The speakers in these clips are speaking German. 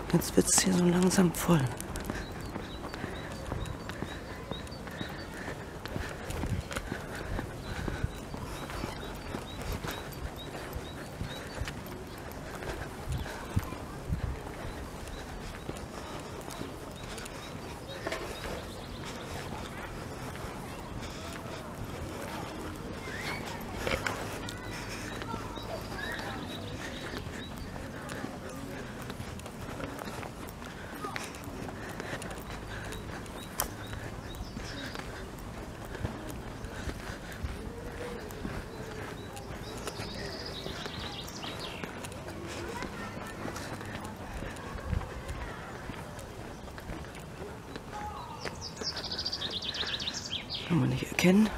Jetzt wird es hier so langsam voll. Kann man nicht erkennen.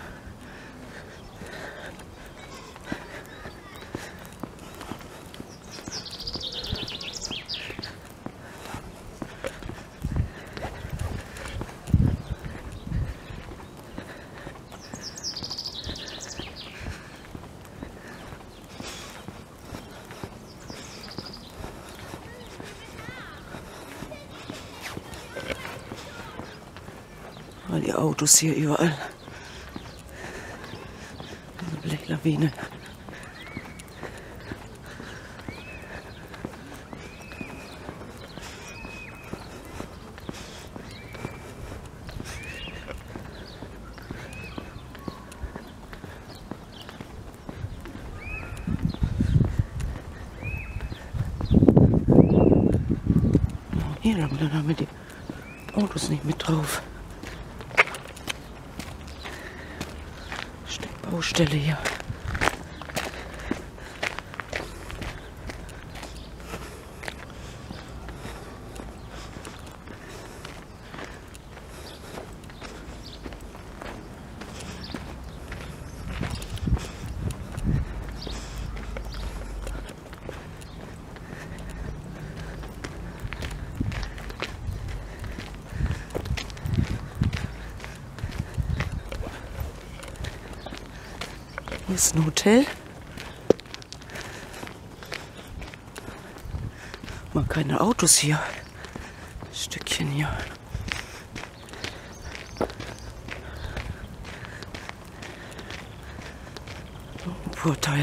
All die Autos hier überall. Eine Blechlawine. Hier lang, dann haben wir die Autos nicht mit drauf. Baustelle hier. Hier ist ein Hotel. Mal keine Autos hier. Ein Stückchen hier. Ein Vorteil.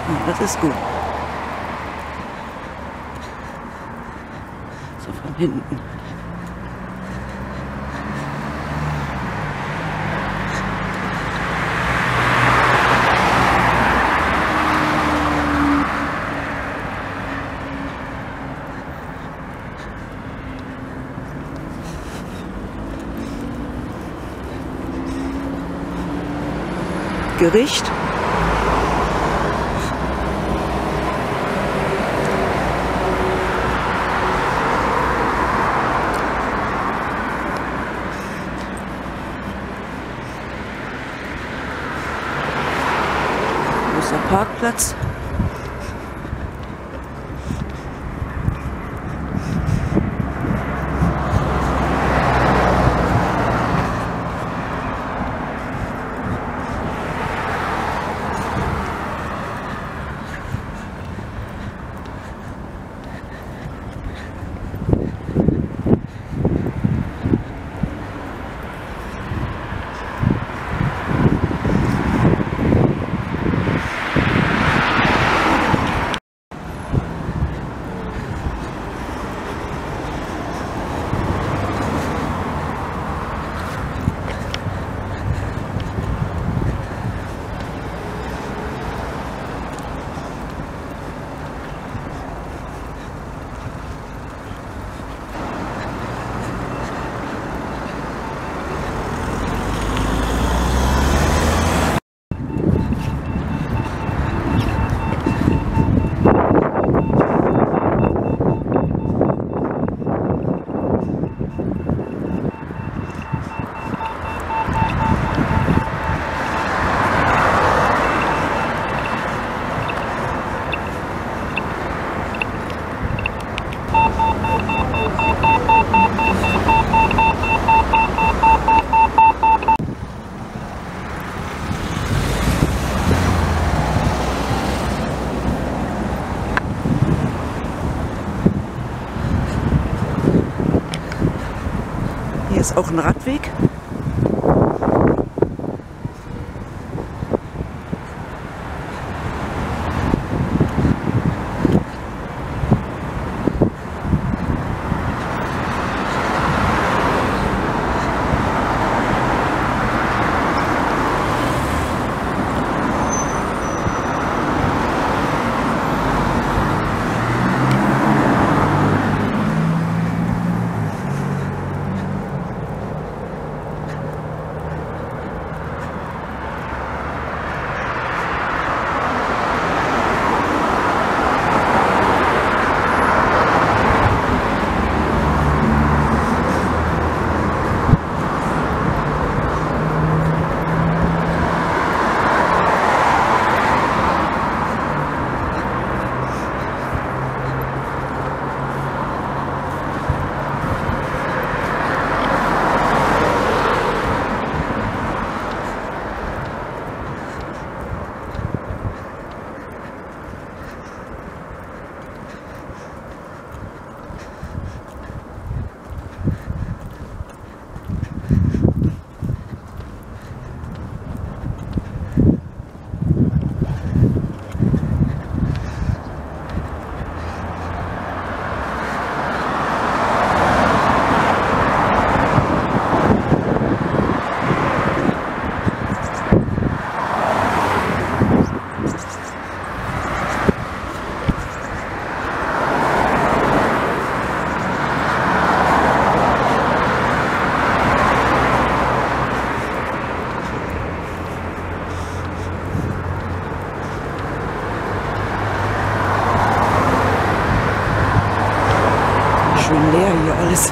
Ja, das ist gut. So von hinten. Gericht. Wo ist der Parkplatz? Hier ist auch ein Radweg. Schön leer hier alles.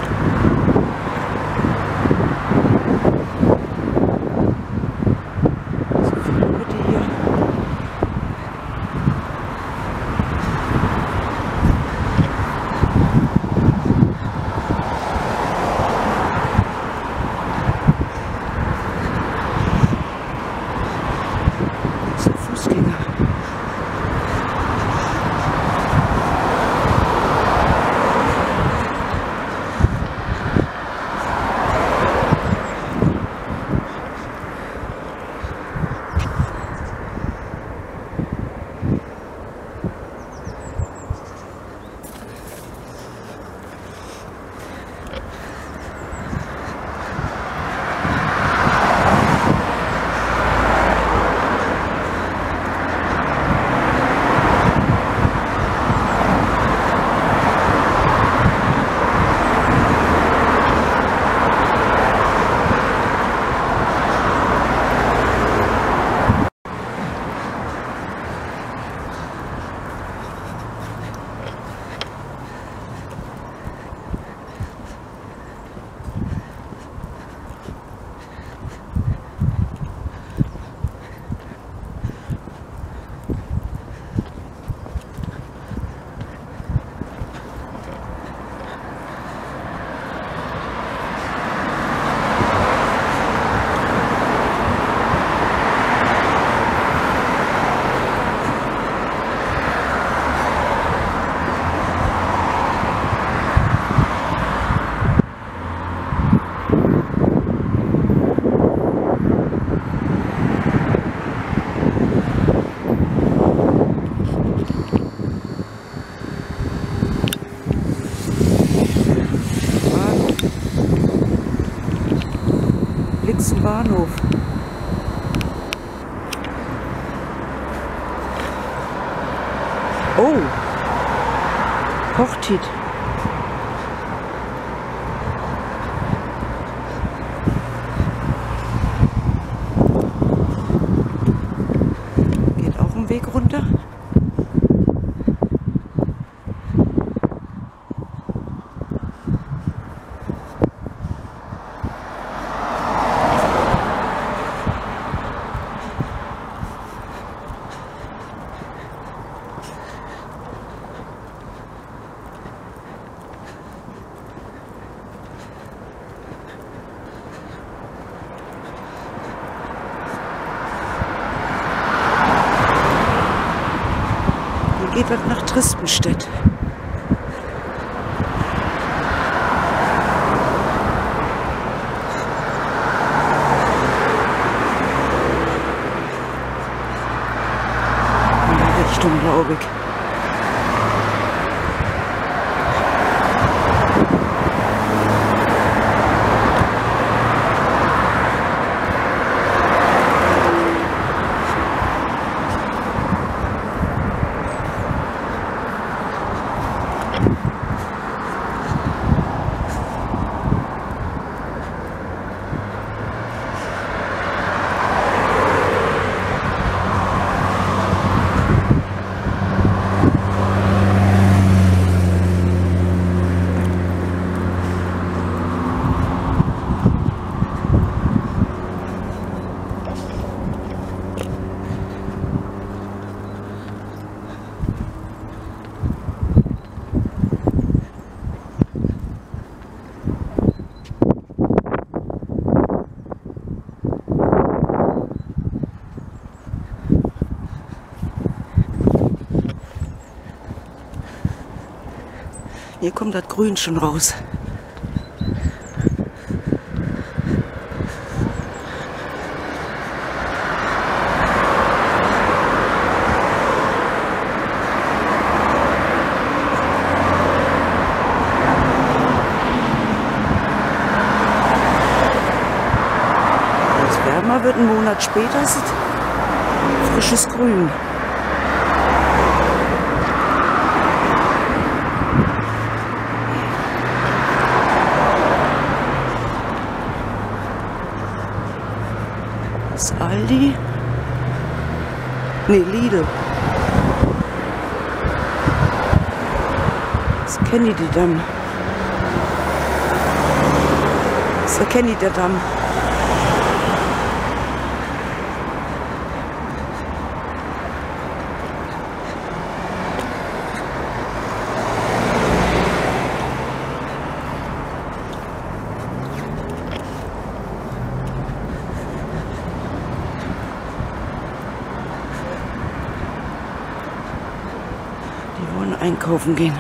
So viele Leute hier. So Fußgänger. Bahnhof. Oh, Hochtit. Geht auch ein Weg runter. Geht das nach Tristenstedt. In der Richtung, glaube ich. Hier kommt das Grün schon raus. Wenn es wärmer wird, einen Monat später ist es frisches Grün. Das ist Aldi? Ne, Lidl. Das ist Kennedy-Damm. Das ist der Kennedy-Damm. Die wollen einkaufen gehen.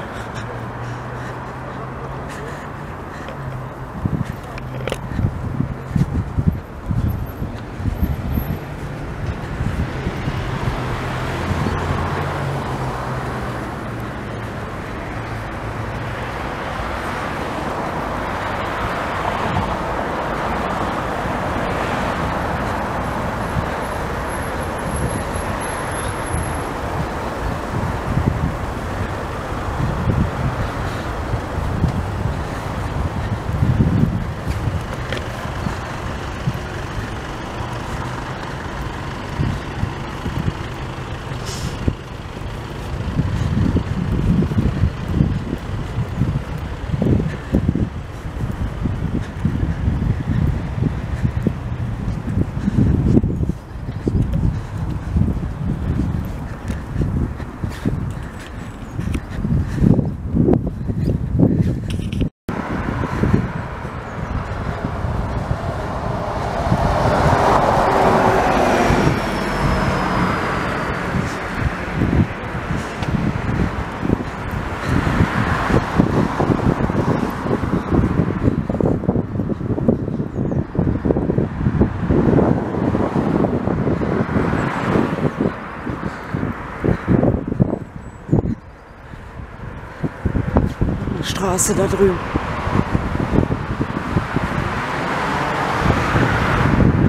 Straße da drüben.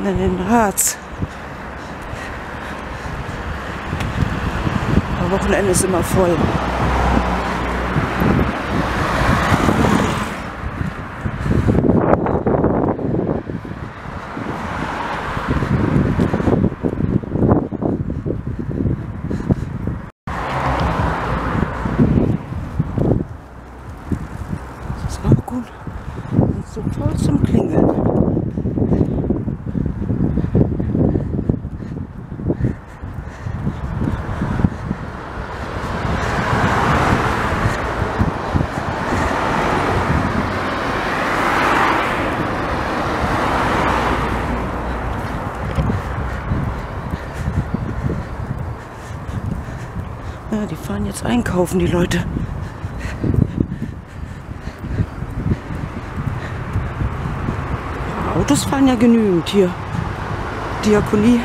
in den Harz. Am Wochenende ist immer voll. Das ist auch gut. Und so toll zum Klingeln. Ja, die fahren jetzt einkaufen, die Leute. Autos fahren ja genügend hier. Diakonie.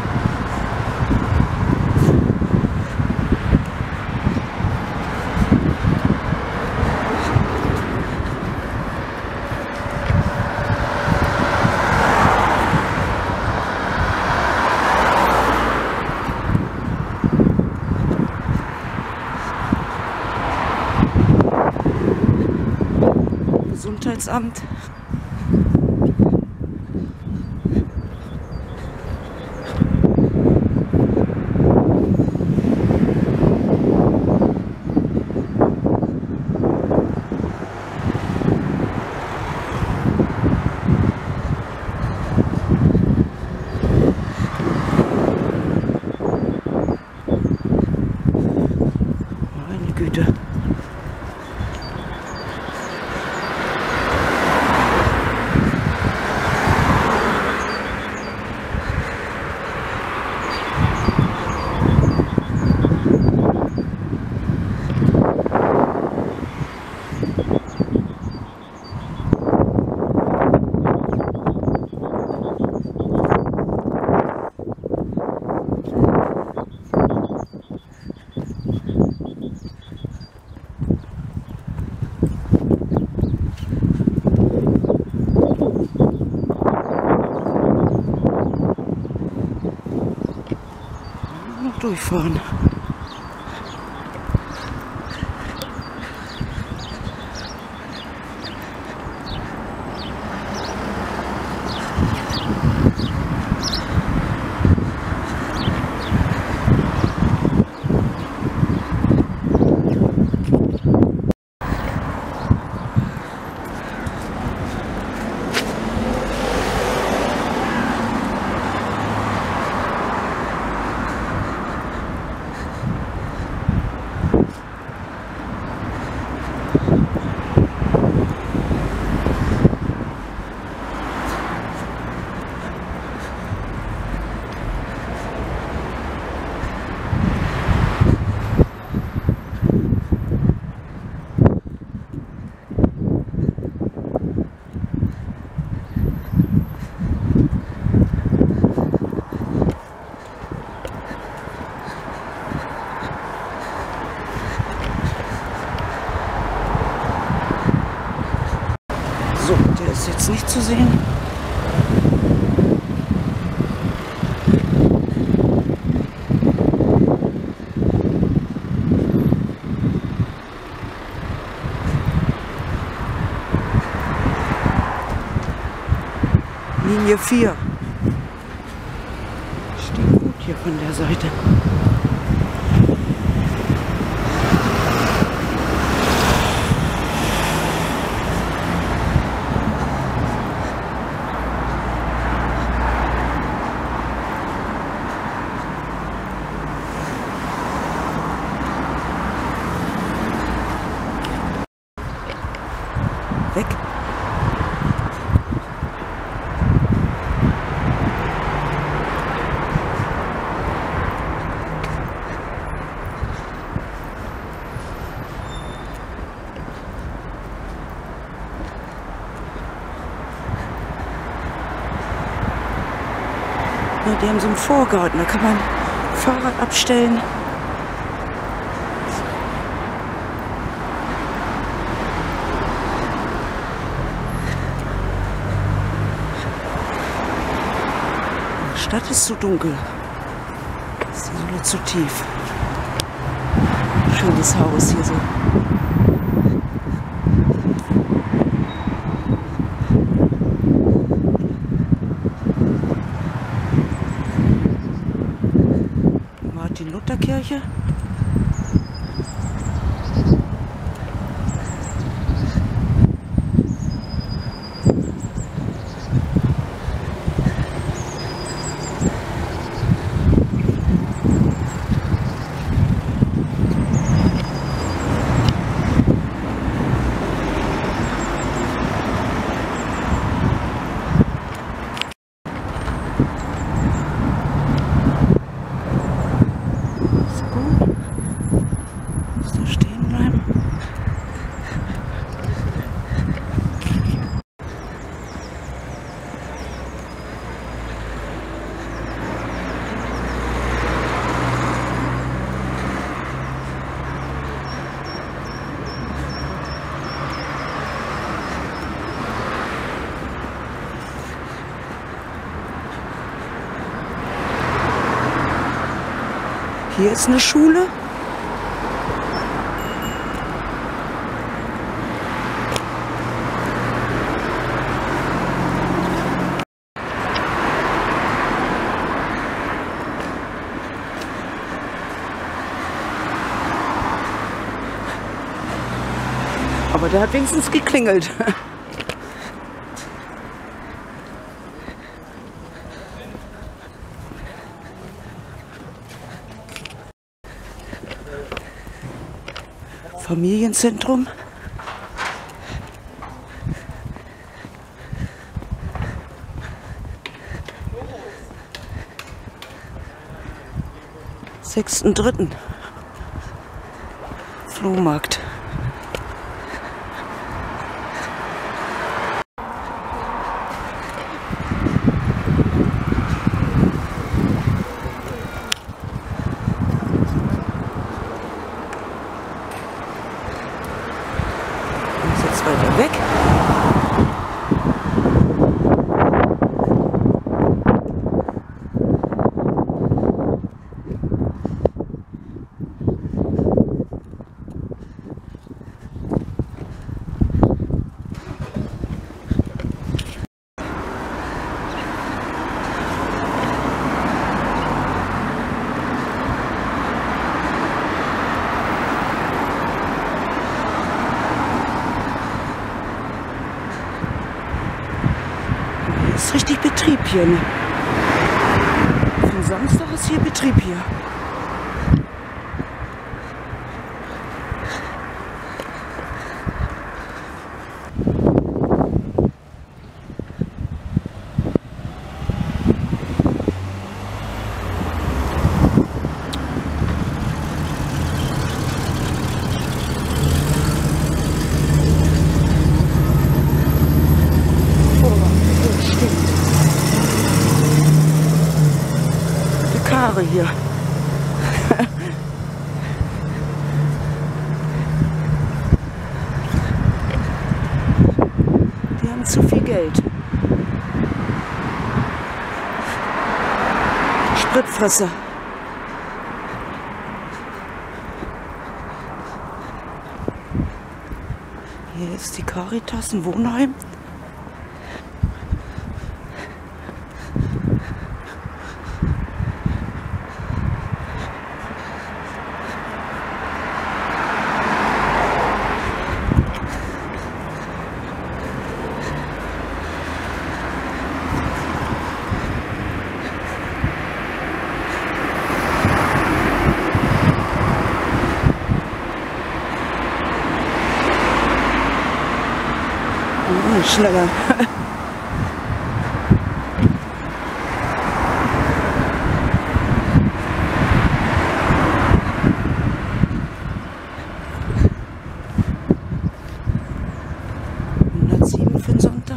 Gesundheitsamt. Meine Güte. Durchfahren. So, der ist jetzt nicht zu sehen. Linie 4. Steht gut hier von der Seite. Weg. Ja, die haben so einen Vorgarten, da kann man Fahrrad abstellen. Das ist zu dunkel. Das ist die Sohle zu tief. Schönes Haus hier so. Martin-Luther-Kirche. Hier ist eine Schule. Aber der hat wenigstens geklingelt. Familienzentrum. Sechsten Dritten. Flohmarkt. Weiter weg. Ist richtig Betrieb hier. Ne? Für Samstag ist hier Betrieb hier. Hier. Die haben zu viel Geld. Spritfresser. Hier ist die Caritas, ein Wohnheim. Schneller. Für den Sonntag.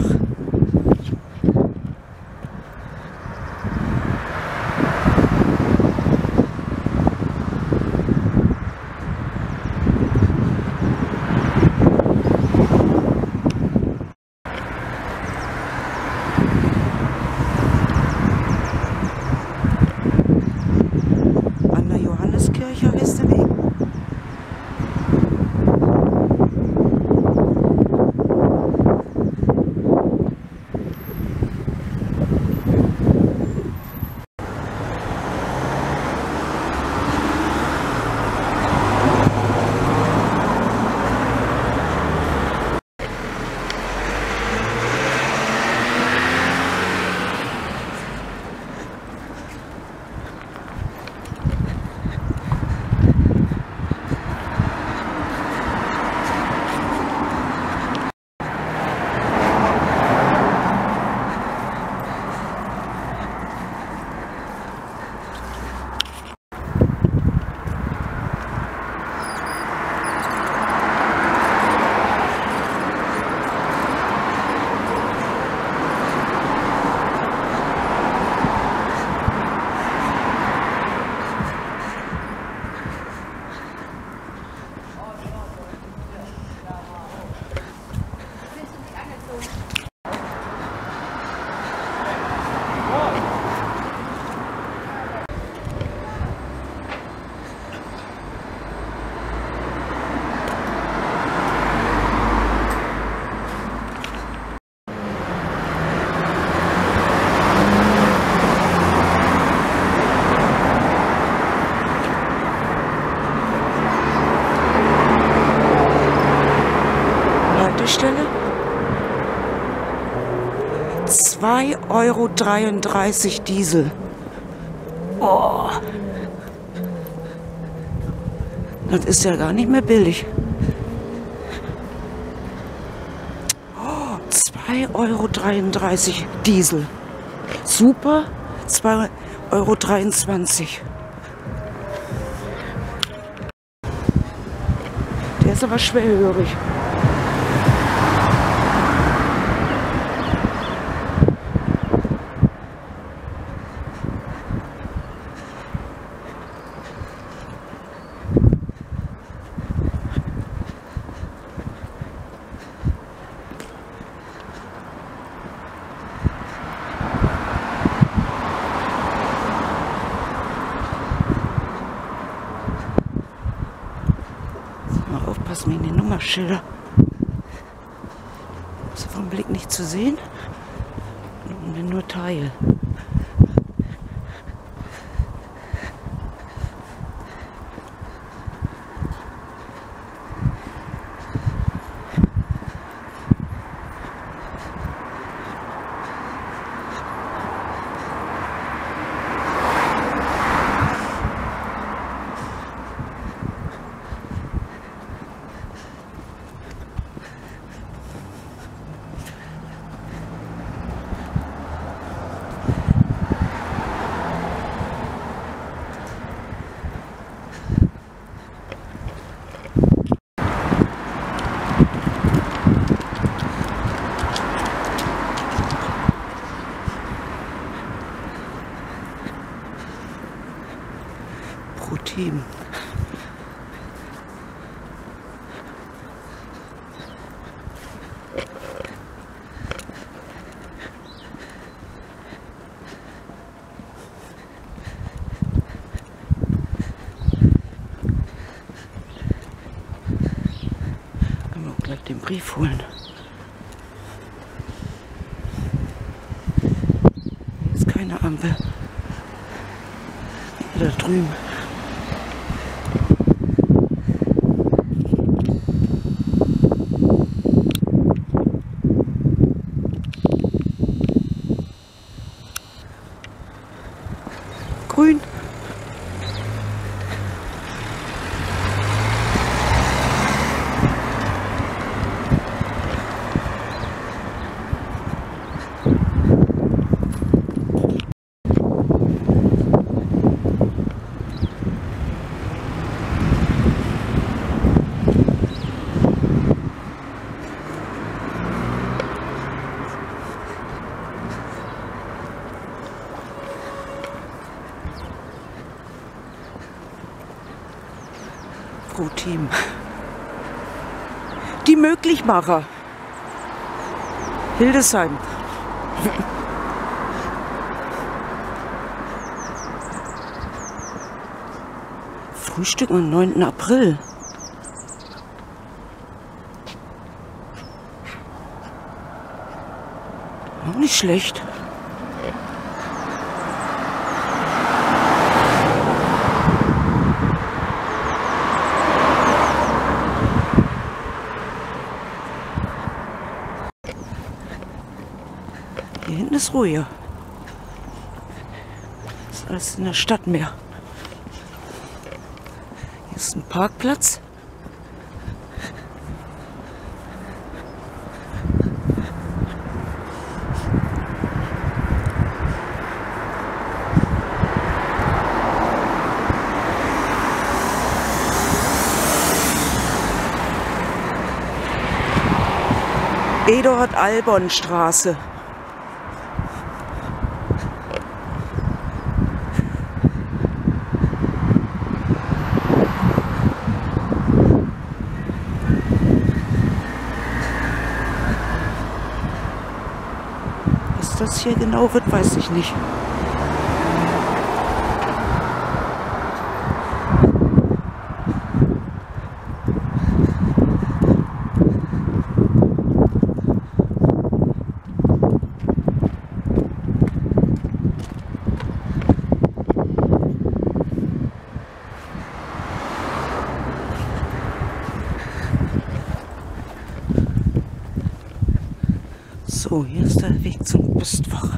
Haltestelle. 2,33 € Diesel. Oh. Das ist ja gar nicht mehr billig. Oh, 2,33 € Diesel. Super. 2,23 €. Der ist aber schwerhörig. Aufpassen wegen den Nummerschilder. Ist vom Blick nicht zu sehen. Nur Teil. Team. Können wir auch gleich den Brief holen. Hier ist keine Ampel. Da drüben. Grün. Pro-Team. Die Möglichmacher. Hildesheim. Frühstück am 9. April. Auch nicht schlecht. Hier hinten ist ruhiger. Das ist alles in der Stadt mehr. Hier ist ein Parkplatz. Eduard-Albon-Straße. Was das hier genau wird, weiß ich nicht. So, hier ist der Weg zum Postfach.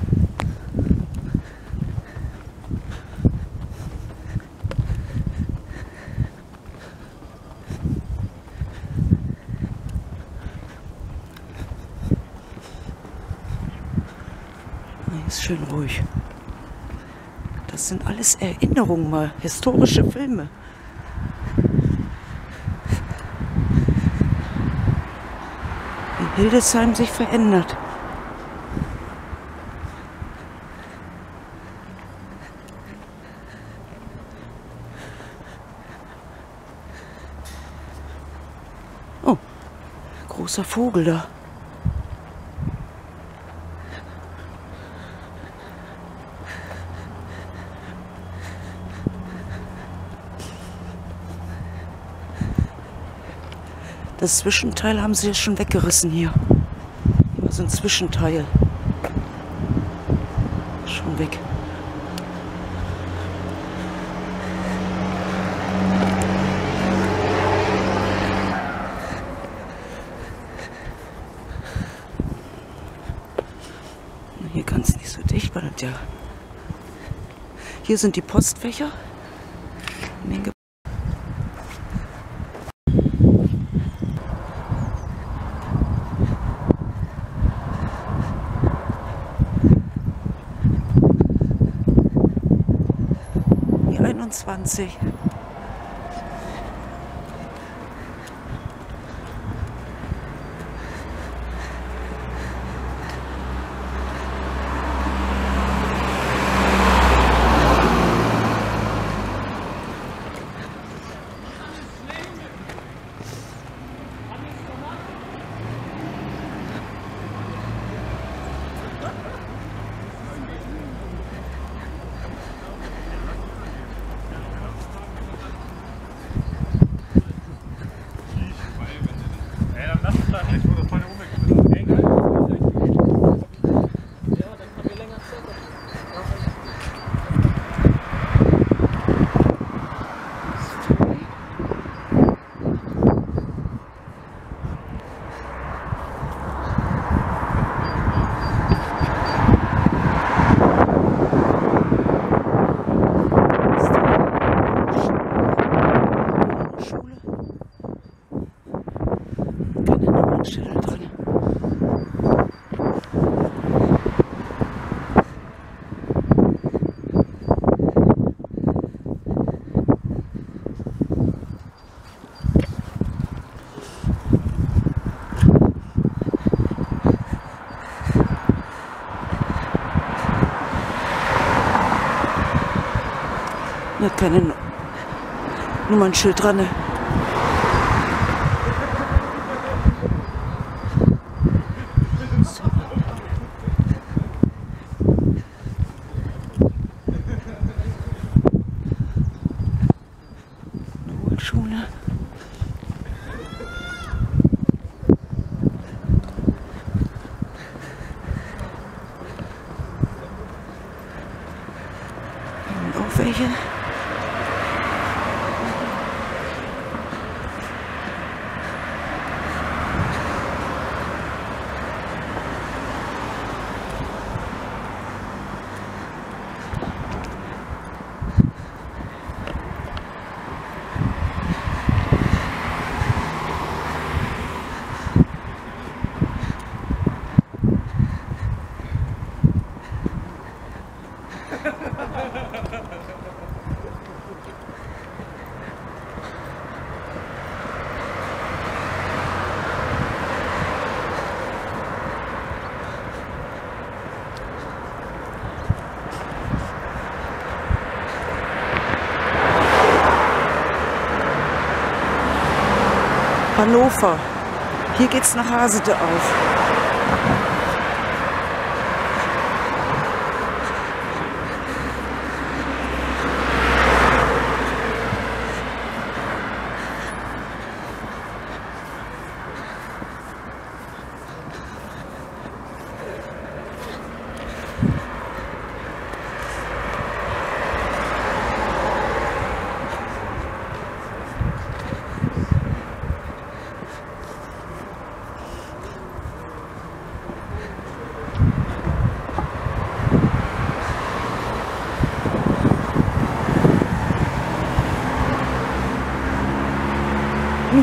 Hier ist schön ruhig. Das sind alles Erinnerungen mal, historische Filme. Wie Hildesheim sich verändert. Oh, großer Vogel da. Das Zwischenteil haben sie ja schon weggerissen hier. Immer so ein Zwischenteil. Schon weg. Hier ganz nicht so dicht, weil das ja. Hier sind die Postfächer. Die 21. Da hat keine Nummernschild dran. Ne? So. Eine Hochschule. Auch welche. Hannover. Hier geht's nach Hasete auf.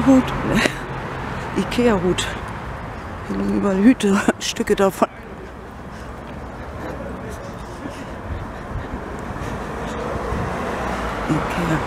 Hut, Ikea-Hut. Hier liegen überall Hüte, Stücke davon. Ikea.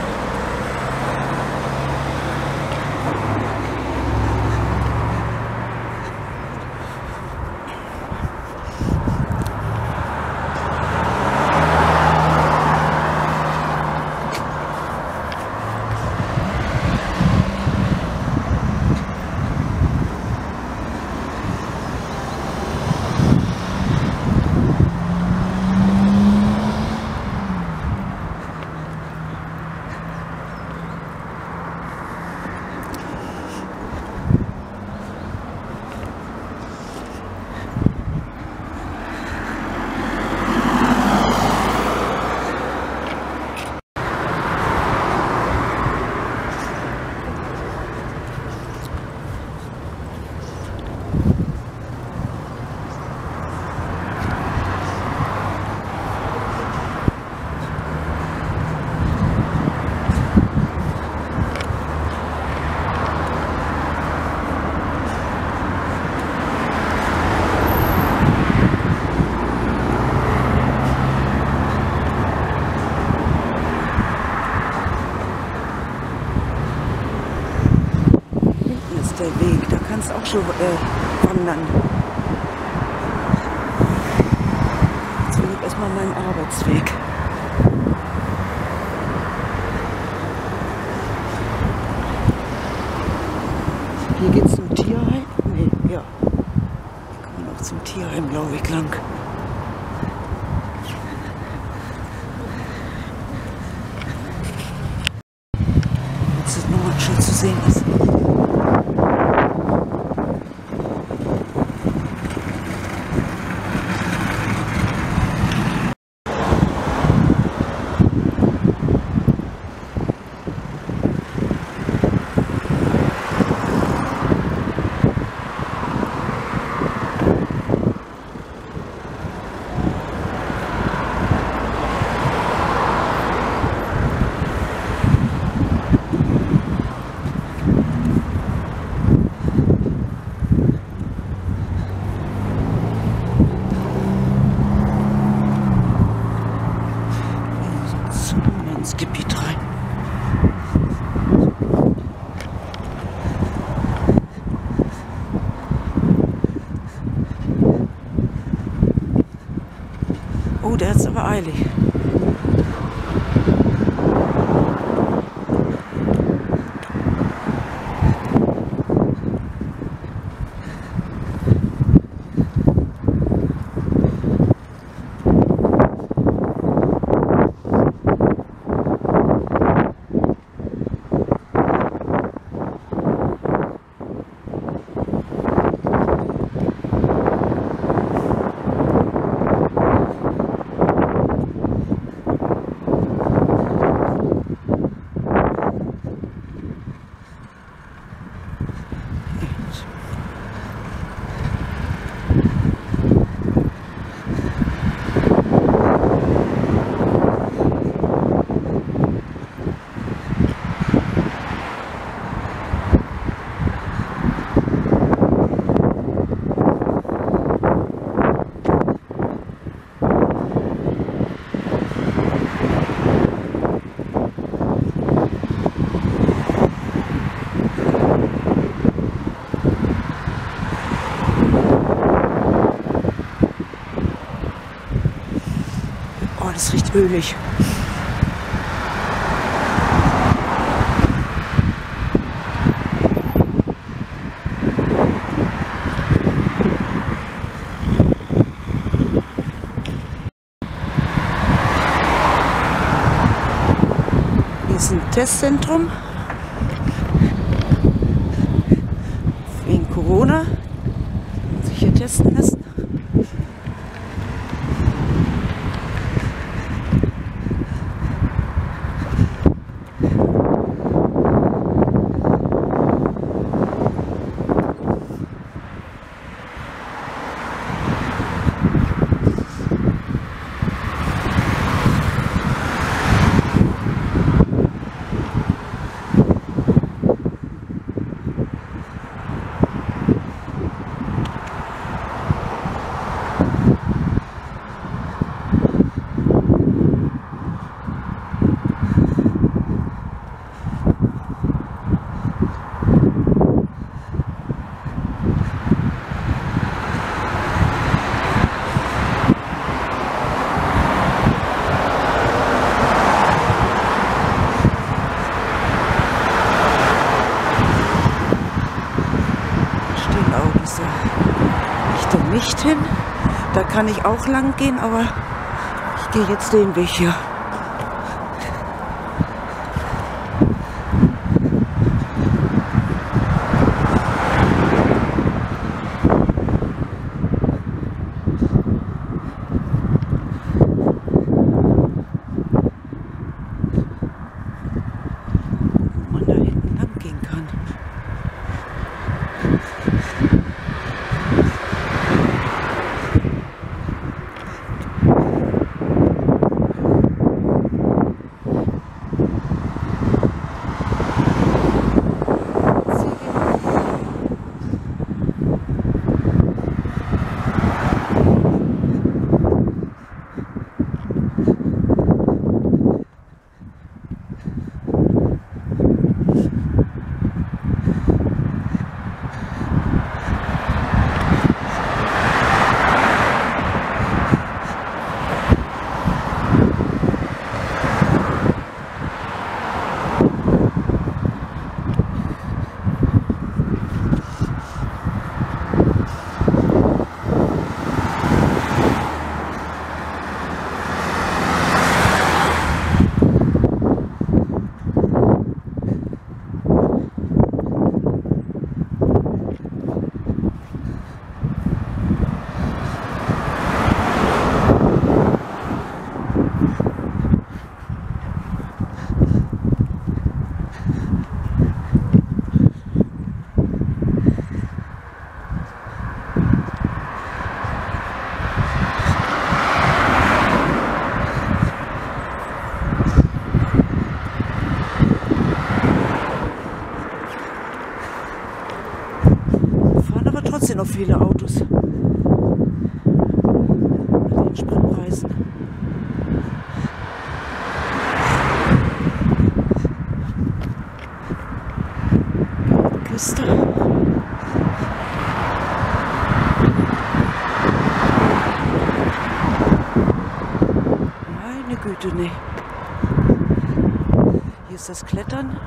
Der Weg, da kannst du auch schon wandern. Jetzt will ich erstmal meinen Arbeitsweg. Hier geht's zum Tierheim? Nee, ja. Hier kann man auch zum Tierheim, glaube ich, lang. Jetzt ist nochmal schön zu sehen ist. Ins Gebiet rein. Oh, der hat's aber eilig. Oh, das riecht ölig. Hier ist ein Testzentrum wegen Corona. Kann man sich hier testen lassen. ist der Richtung nicht hin. Da kann ich auch lang gehen, aber ich gehe jetzt den Weg hier. Wo man da hinten lang gehen kann. Trotzdem noch viele Autos bei den Spritpreisen. Küste. Meine Güte, nee. Hier ist das Klettern.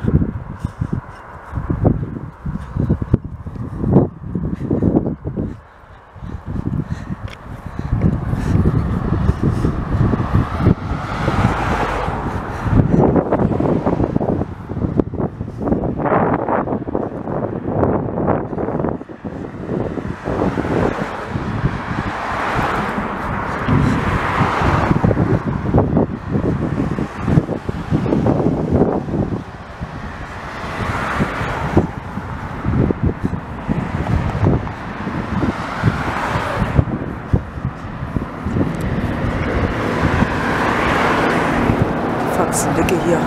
Faxendicke hier.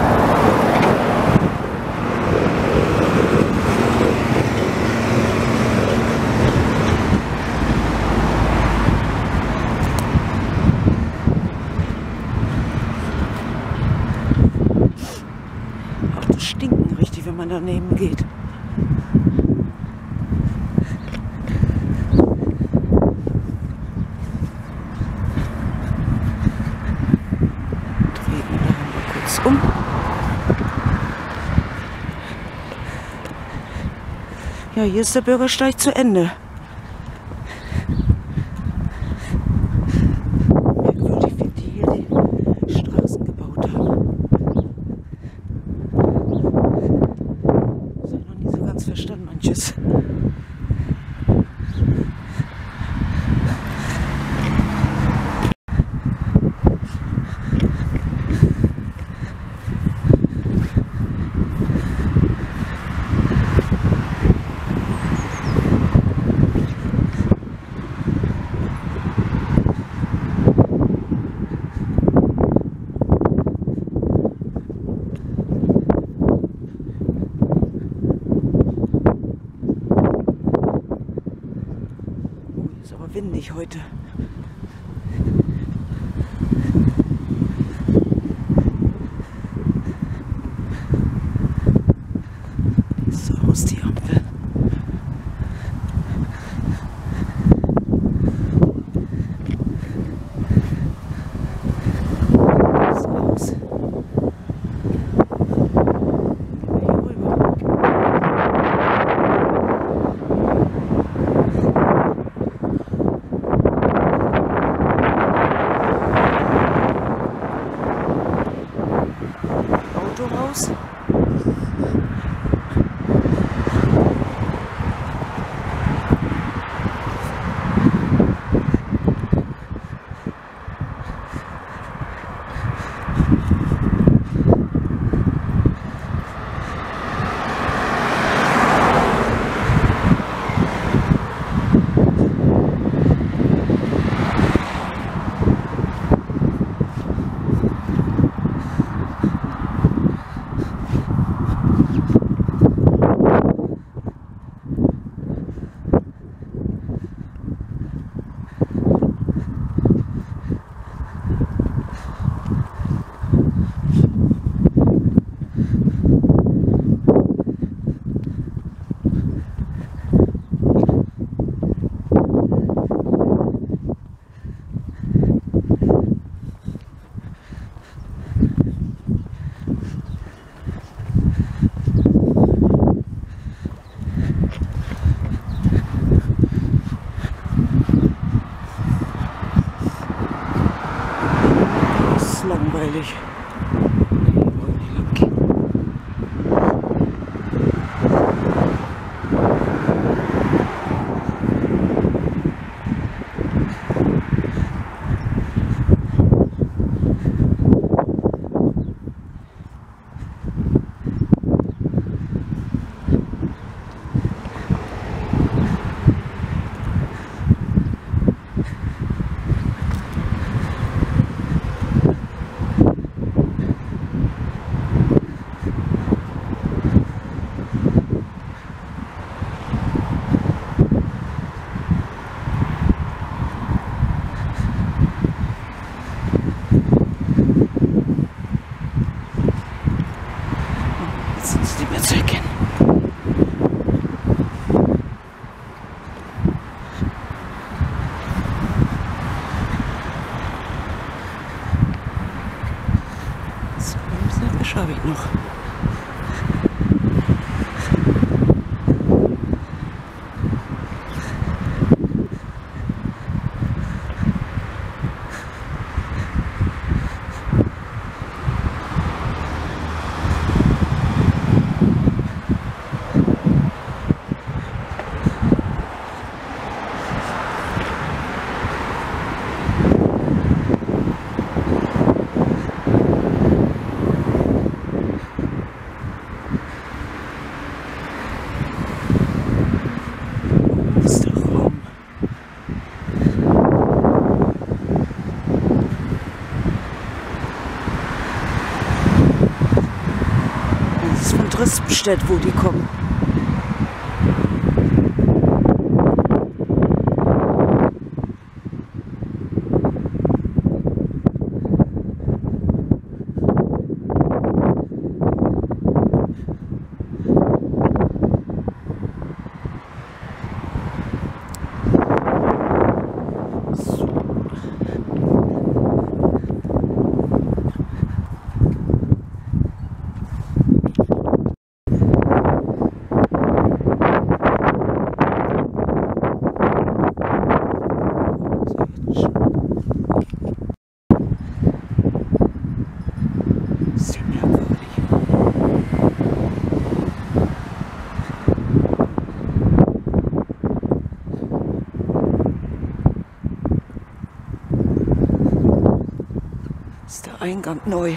Autos stinken richtig, wenn man daneben geht. Um. Ja, hier ist der Bürgersteig zu Ende. Merkwürdig, wie die hier die Straßen gebaut haben. Das habe ich noch nie so ganz verstanden, manches. Ist aber windig heute. Die ist so aus, die Ampel. So aus. Gehen wir hier rüber. langweilig. Nee, wir wollen nicht lang gehen. Jetzt sind sie nicht mehr zu erkennen. So, was habe ich noch? Das ist von Tristenstedt, wo die kommen. Ist der Eingang neu.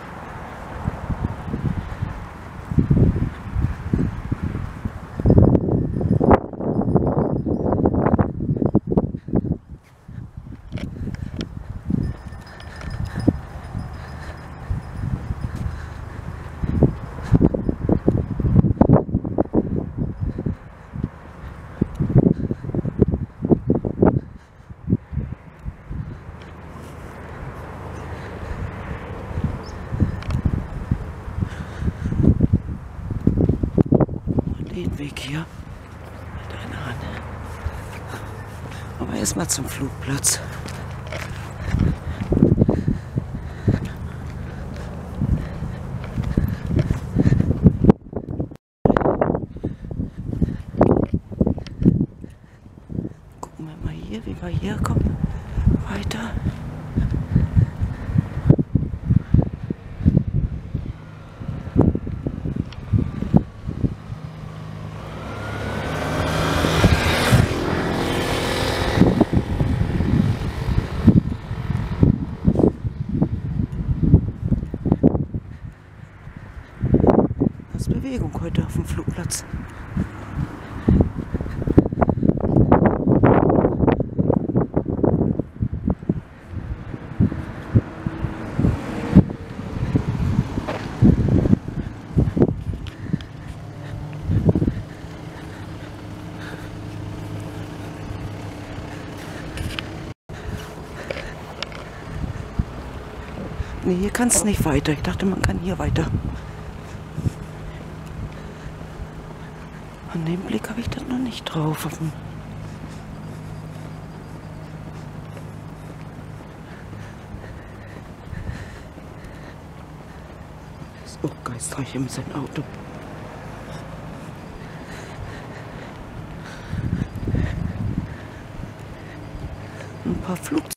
Den Weg hier mit einer Hand. Aber erstmal zum Flugplatz. Gucken wir mal hier, wie wir hier kommen. Weiter. Bewegung heute auf dem Flugplatz. Nee, hier kann es nicht weiter. Ich dachte, man kann hier weiter. An dem Blick habe ich das noch nicht drauf. Ist auch geistreich in sein Auto. Ein paar Flugzeuge.